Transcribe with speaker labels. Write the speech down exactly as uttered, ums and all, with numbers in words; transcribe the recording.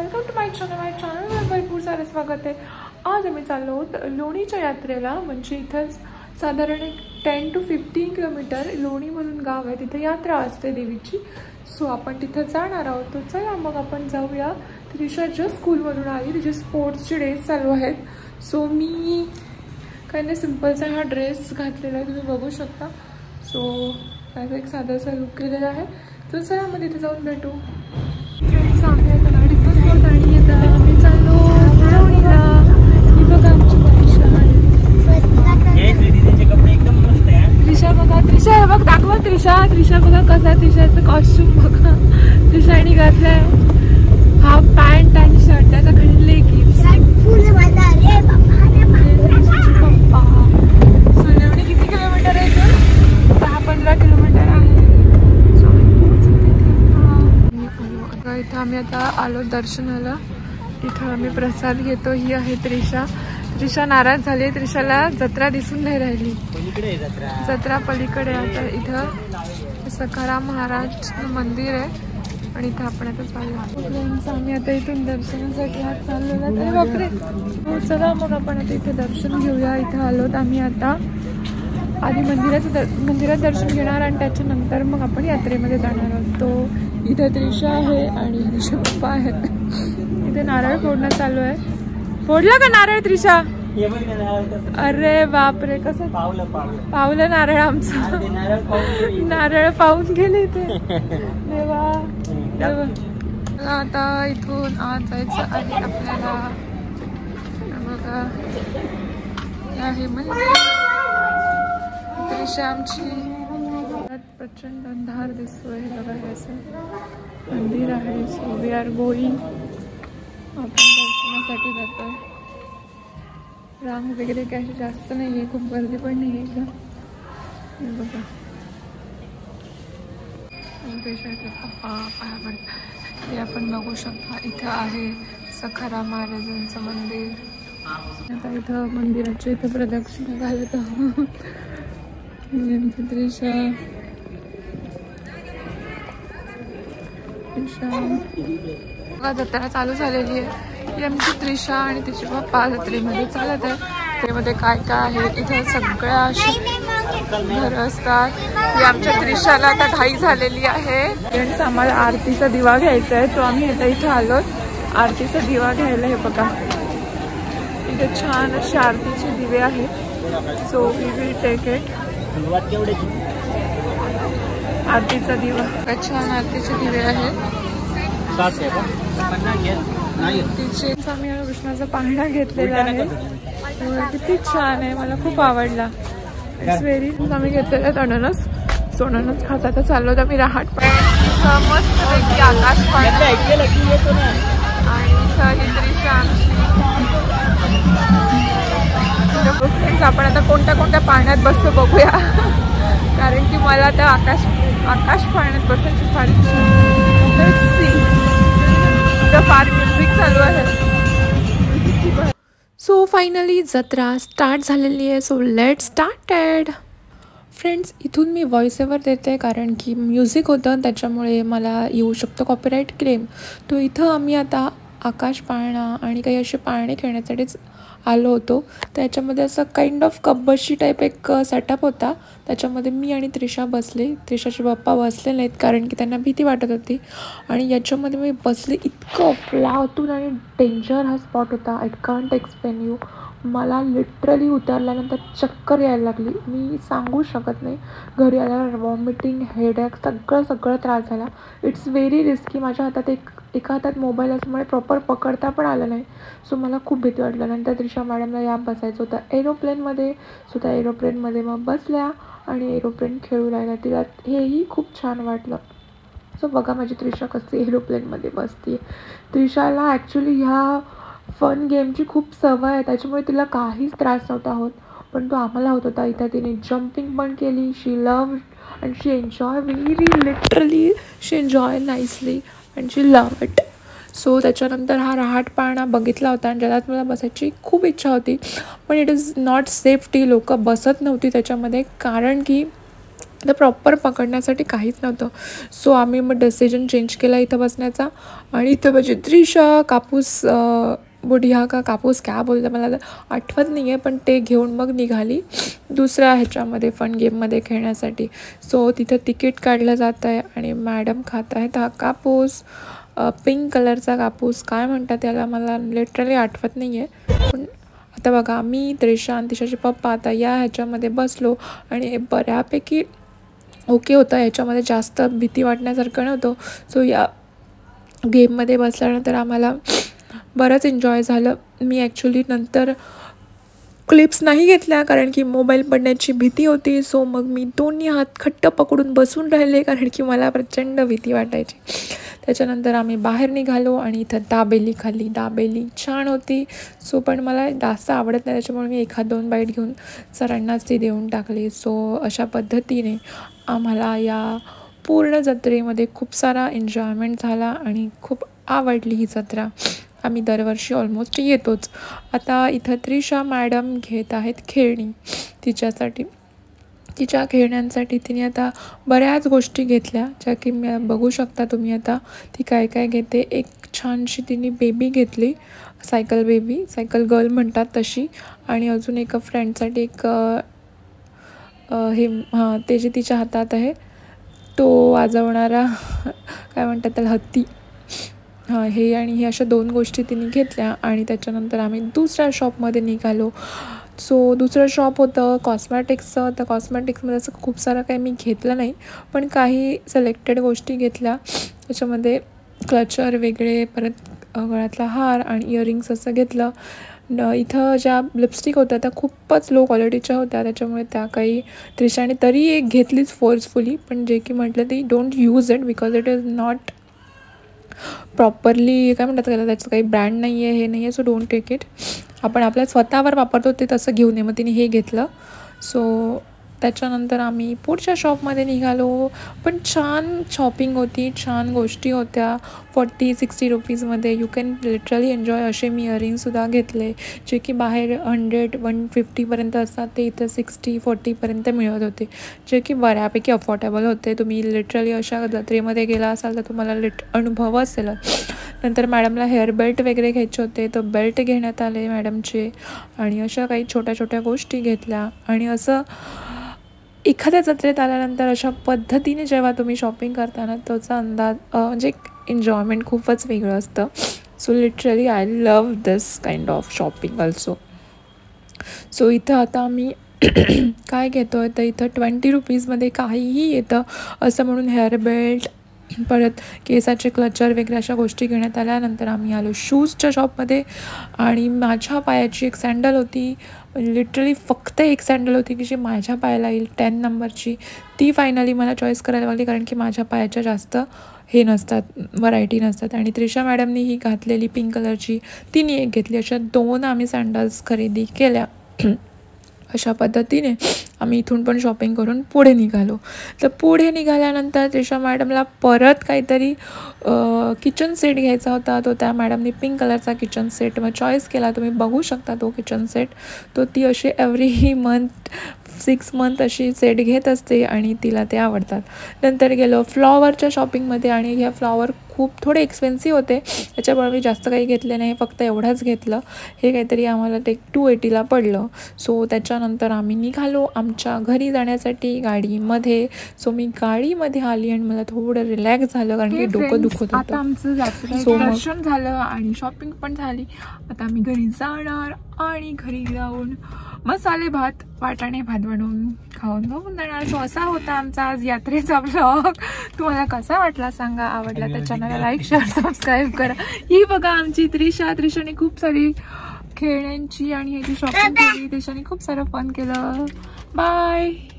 Speaker 1: Welcome to my channel my चॅनलवर भरपूर सारे स्वागत आहे। आज आम्ही चाललो आहोत लोणीच्या यात्रेला। म्हणजे इथंच साधारण एक टेन टू फिफ्टीन किलोमीटर लोणी म्हणून गाव आहे, तिथे यात्रा असते देवीची। सो आपण तिथे जाणार आहोत। तो चला मग आपण जाऊया। त्रिशा जस्ट स्कूलमधून आली, तिचे स्पोर्ट्सचे डेज चालू आहेत। सो मी काही नाही सिम्पलचा हा ड्रेस घातलेला आहे, तुम्ही बघू शकता। सो त्याचा एक साधासा लुक केलेला आहे। तर चला मग तिथे जाऊन भेटू। फ्रेंड्स आम्ही आता गाडीतच होत आणि आता आम्ही चाललो लोणीला। ही बघा आमची त्रिशा त्रिशा बघा त्रिशा हे बघ दाखवा त्रिशा त्रिशा बघा कसा त्रिशाचं कॉस्ट्युम बघा। त्रिशाने घातलाय हाफ पॅन्ट आणि शर्ट, त्याच्या खाली लेगिन्स। पप्पा सो लोणी किती किलोमीटर आहे? दहा पंधरा किलोमीटर आहे। इथं आम्ही आता आलो दर्शनाला। इथं आम्ही प्रसाद घेतो। ही आहे त्रिशा। त्रिशा नाराज झाली, त्रिशाला जत्रा दिसून नाही राहिली। जत्रा पलीकडे आता इथं सखाराम महाराज मंदिर आहे आणि इथं आपण आता चाललो। आम्ही आता इथून दर्शनासाठी आज चाललो। अरे बापरे, हो चला मग आपण आता इथे दर्शन घेऊया। इथं आलोत आम्ही आता। आधी मंदिराचं दर मंदिरात दर्शन घेणार आणि त्याच्यानंतर मग आपण यात्रेमध्ये जाणार आहोत। तो इथे त्रिशा आहे आणि त्रिशा पप्पा आहेत। इथे नारळ फोडणं चालू आहे। फोडला का नारळ त्रिशा? अरे बापरे, कसं पावलं नारळ आमचं। नारळ पाहून गेले इथे। देवा देवा। आता इथून आज जायचं आहे आपल्याला। बघा आहे मंदिर। त्रिशा आमची प्रचंड अंधार दिसतोय बघा। असं मंदिर आहे। सो वी आर गोईंग, आपण दर्शनासाठी जातोय। रांग वगैरे काही जास्त नाही आहे, खूप गर्दी पण नाही आहे का बघा। त्रिशाचे पप्पा पाया पडतात हे आपण बघू शकता। इथं आहे सखाराम महाराजांचं मंदिर। आता इथं मंदिराच्या इथं प्रदक्षिणा घालत आहोत। त्रिशा त्रिशा जत्रा चालू झालेली आहे। ही आमची त्रिशा आणि तिचे पप्पा जत्रेमध्ये चालत आहे। जत्रेमध्ये काय काय आहे इथे सगळ्या अशी घरं असतात। ही आमच्या त्रिशाला आता घाई झालेली आहे आणि आम्हाला आरतीचा दिवा घ्यायचा आहे। तो आम्ही आता इथे आलो आरतीचा दिवा घ्यायला। हे बघा इथे छान अशी आरतीचे दिवे आहेत। So we will take it. आरतीचा दिवा छान आरतीचे दिवे आहेत। आम्ही कृष्णाचा पाळणा घेतलेला आहे, किती छान आहे, मला खूप आवडला। इट्स व्हेरी आम्ही घेतलेला आहे अननस। सो अननस खात आता चाललो आम्ही रहाट मस्त पैकी आकाश पाळणा आणि त्रिशा आमची। आपण आता कोणत्या कोणत्या पाळण्यात बसतो बघूया, कारण की मला त्या आकाश आकाश पाळण्यात बसायची फार इच्छा। फार म्युझिक चालू आहे। सो फायनली जत्रा स्टार्ट झालेली आहे। So let started. फ्रेंड्स इथून मी व्हॉइस ओव्हर देते कारण की म्युझिक होतं, त्याच्यामुळे मला येऊ शकतो कॉपीराईट क्लेम। तो इथं आम्ही आता आकाश पाळणा आणि काही असे पाळणे खेळण्यासाठीच आलो होतो। त्याच्यामध्ये असं काइंड ऑफ कब्बशी टाईप एक सेटअप होता, त्याच्यामध्ये मी आणि त्रिशा बसले। त्रिशाचे पप्पा बसले नाहीत कारण की त्यांना भीती वाटत होती आणि याच्यामध्ये मी बसले। इतकं फ्लावतून आणि डेंजर हा स्पॉट होता, आय कांट एक्सप्लेन यू। मला लिटरली उतरल्यानंतर चक्कर यायला लागली, मी सांगू शकत नाही। घरी आल्यावर वॉमिटिंग, हेडेक सगळं सगळं त्रास झाला। It's very risky. माझ्या हातात एक एका हातात मोबाईल असल्यामुळे प्रॉपर पकडता पण आलं नाही। सो मला खूप भीती वाटलं। नंतर त्रिशा मॅडमला या बसायचं होतं एरोप्लेनमध्ये। सो त्या एरोप्लेनमध्ये मग बसल्या आणि एरोप्लेन खेळू राहिला, तिला हेही खूप छान वाटलं। सो बघा माझी त्रिशा कशी एरोप्लेनमध्ये बसते। त्रिशाला ॲक्च्युली ह्या फन गेमची खूप सवय आहे, त्याच्यामुळे तिला काहीच त्रास नव्हता होत, पण तो आम्हाला होत होता। इथं तिने जम्पिंग पण केली, she love and she enjoy very literally, she enjoy nicely and she love it. So त्याच्यानंतर हा रहाट पाळणा बघितला होता आणि ज्यात मला बसायची खूप इच्छा होती, पण इट इज नॉट सेफ्टी। लोक बसत नव्हती त्याच्यामध्ये कारण की तर प्रॉपर पकडण्यासाठी काहीच नव्हतं. सो आम्ही मग डिसिजन चेंज केला इथं बसण्याचा. आणि इथं माझी त्रिशा कापूस बुढिया का कापूस काय बोलतं मला आठवत नाही आहे, पण ते घेऊन मग निघाली दुसऱ्या ह्याच्यामध्ये फन गेममध्ये खेळण्यासाठी. सो तिथं तिकीट काढलं जात आहे आणि मॅडम खात आहेत हा कापूस, पिंक कलरचा कापूस. काय म्हणतात त्याला मला लिटरली आठवत नाही आहे. पण आता बघा मी त्रिशा आणि तिच्याचे पप्पा आता या ह्याच्यामध्ये बसलो आणि बऱ्यापैकी ओके होतं. ह्याच्यामध्ये जास्त भीती वाटण्यासारखं नव्हतं. सो या गेममध्ये बसल्यानंतर आम्हाला बरंच एन्जॉय झालं. मी ॲक्च्युली नंतर क्लिप्स नाही घेतल्या कारण की मोबाईल पडण्याची भीती होती. सो मग मी दोन्ही हात घट्ट पकडून बसून राहिले कारण की मला प्रचंड भीती वाटायची. त्याच्यानंतर आम्ही बाहेर निघालो आणि इथं दाबेली खाल्ली. दाबेली छान होती. सो पण मला जास्त आवडत नाही त्याच्यामुळे मी एखाद दोन बाईट घेऊन सरांनाच ती देऊन टाकली. सो अशा पद्धतीने आम्हाला या पूर्ण जत्रेमध्ये खूप सारा एन्जॉयमेंट झाला आणि खूप आवडली ही जत्रा. आम्ही दरवर्षी ऑलमोस्ट येतोच. आता इथं त्रिशा मॅडम घेत आहेत खेळणी तिच्यासाठी. तिच्या खेळण्यांसाठी तिने आता बऱ्याच गोष्टी घेतल्या ज्या की मी बघू शकता तुम्ही आता ती काय काय घेते. एक छानशी तिने बेबी घेतली, सायकल बेबी, सायकल गर्ल म्हणतात तशी. आणि अजून एका फ्रेंडसाठी एक हे हां ते जे तिच्या हातात आहे तो वाजवणारा काय म्हणतात त्याला हत्ती, हां हे आणि हे अशा दोन गोष्टी तिने घेतल्या. आणि त्याच्यानंतर आम्ही दुसऱ्या शॉपमध्ये निघालो. सो दुसरं शॉप होतं कॉस्मॅटिक्सचं. तर कॉस्मॅटिक्समध्ये असं खूप सारं काही मी घेतलं नाही, पण काही सिलेक्टेड गोष्टी घेतल्या. त्याच्यामध्ये क्लचर वेगळे, परत गळ्यातला हार आणि इयरिंग्स असं घेतलं. न इथं ज्या लिपस्टिक होत्या त्या खूपच लो क्वालिटीच्या होत्या त्याच्यामुळे त्या काही त्रिशाने तरी एक घेतलीच फोर्सफुली. पण जे की म्हटलं ती don't use it because it is not properly काय म्हणतात त्याला, त्याचं काही ब्रँड नाही आहे, हे नाही आहे. So don't take it. आपण आपल्या स्वतःवर वापरतो ते तसं घेऊ नये. मग तिने हे घेतलं. सो त्याच्यानंतर आम्ही पुढच्या शॉपमध्ये निघालो. पण छान शॉपिंग होती, छान गोष्टी होत्या. फोर्टी सिक्स्टी रुपीजमध्ये यू कॅन लिटरली एन्जॉय. असे मी इयरिंगसुद्धा घेतले जे की बाहेर हंड्रेड वन फिफ्टीपर्यंत असतात ते इथं सिक्स्टी फोर्टीपर्यंत मिळत होते, जे की बऱ्यापैकी अफोर्डेबल होते. तुम्ही लिटरली अशा जत्रेमध्ये गेला असाल तर तुम्हाला लिट अनुभव असेल. नंतर मॅडमला हेअर बेल्ट वगैरे घ्यायचे होते तर बेल्ट घेण्यात आले मॅडमचे. आणि अशा काही छोट्या छोट्या गोष्टी घेतल्या. आणि असं एखाद्या जत्रेत आल्यानंतर अशा पद्धतीने जेव्हा तुम्ही शॉपिंग करताना त्याचा अंदाज म्हणजे एन्जॉयमेंट खूपच वेगळं असतं. So literally I love this kind of shopping also. So इथं आता आम्ही काय घेतो आहे तर इथं ट्वेंटी रुपीजमध्ये काहीही येतं असं म्हणून हेअर बेल्ट, परत केसाचे क्लचर वगैरे अशा गोष्टी घेण्यात आल्यानंतर आम्ही आलो शूजच्या शॉपमध्ये. आणि माझ्या पायाची एक सँडल होती, लिटरली फक्त एक सँडल होती की जी माझ्या पायाला येईल टेन नंबरची. ती फायनली मला चॉईस करायला लागली कारण की माझ्या पायाच्या जास्त हे नसतात, व्हरायटी नसतात. आणि त्रिशा मॅडमनी ही घातलेली पिंक कलरची तिने एक घेतली. अशा दोन आम्ही सँडल्स खरेदी केल्या. अशा पद्धतीने आम्ही इथून पण शॉपिंग करून पुढे निघालो. तर पुढे निघाल्यानंतर त्रिशा मॅडमला परत काहीतरी किचन सेट घ्यायचा होता. तो त्या मॅडमनी पिंक कलरचा किचन सेट मग चॉईस केला. तुम्ही बघू शकता तो किचन सेट. तो ती अशी एव्हरी मंथ सिक्स मंथ अशी सेट घेत असते आणि तिला ते आवडतात. नंतर गेलो फ्लॉवरच्या शॉपिंगमध्ये आणि ह्या फ्लॉवर खूप थोडे एक्सपेन्सिव्ह होते त्याच्यामुळे मी जास्त काही घेतले नाही, फक्त एवढंच घेतलं. हे काहीतरी आम्हाला ते टू एटीला पडलं. सो त्याच्यानंतर आम्ही निघालो आमच्या घरी जाण्यासाठी गाडीमध्ये. सो मी गाडीमध्ये आली आणि मला थोडं रिलॅक्स झालं कारण की डोकं दुखत होतं.
Speaker 2: आता आमचं दर्शन झालं आणि शॉपिंग पण झाली. आता आम्ही घरी जाणार आणि घरी जाऊन मसाले भात वाटाणे भात बनवून खाऊन बघून जाणार. सो असा होता आमचा आज यात्रेचा ब्लॉग. तुम्हाला कसा वाटला सांगा. आवडला तर चॅनलला लाईक शेअर सबस्क्राईब करा. ही बघा आमची त्रिशा. त्रिशाने खूप सारी खेळण्यांची आणि ह्याची शॉपिंग केली. त्रिशाने खूप सारं फन केलं. बाय.